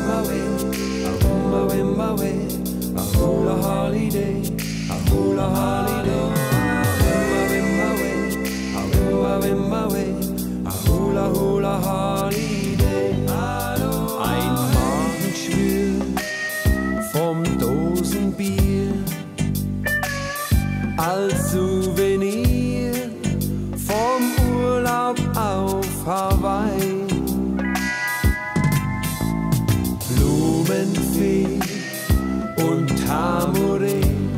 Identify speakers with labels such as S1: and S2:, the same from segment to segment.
S1: Ein Magenschwür vom Dosenbier als Souvenir vom Urlaub auf Hawaii. Blumenfee und Tamure,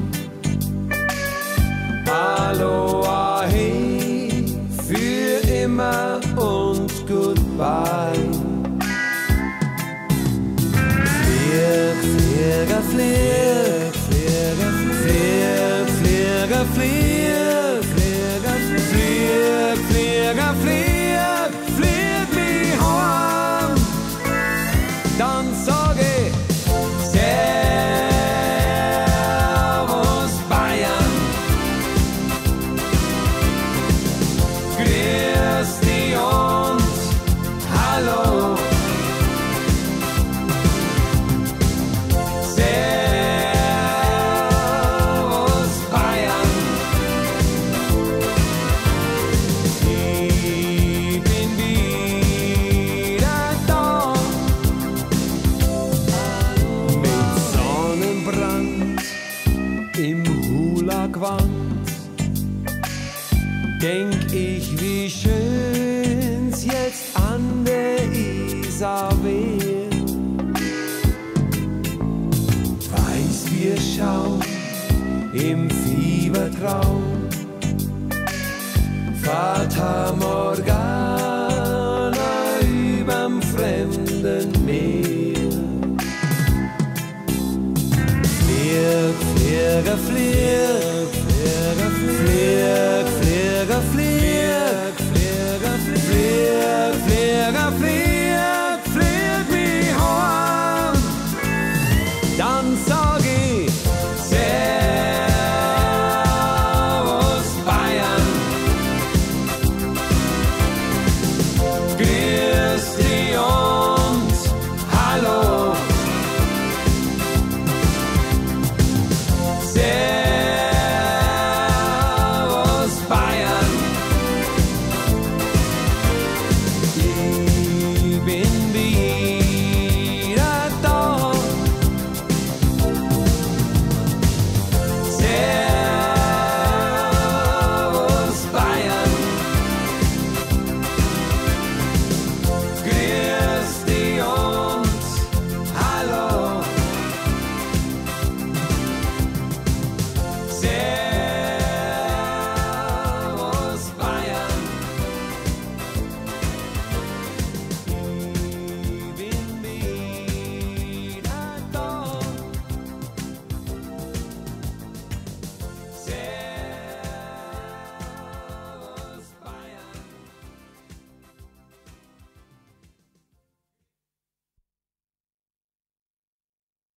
S1: Aloha hey, für immer und goodbye. Flieg, Flieger, flieg, Flieger, flieg, Flieger, flieg, Flieger, flieg, Flieger, flieg, flieg mich heim. Dann sag ich Servus Bayern, grüß dich und hallo. Servus Bayern, ich bin wieder da. Mit Sonnenbrand im Hula-Gewand denk ich, wie schön's jetzt an der Isar wär. Weiß, wir schauen im Fiebertraum Fata Morgana überm fremden Meer. Flieg, Flieger, flieg, Flieger, flieg,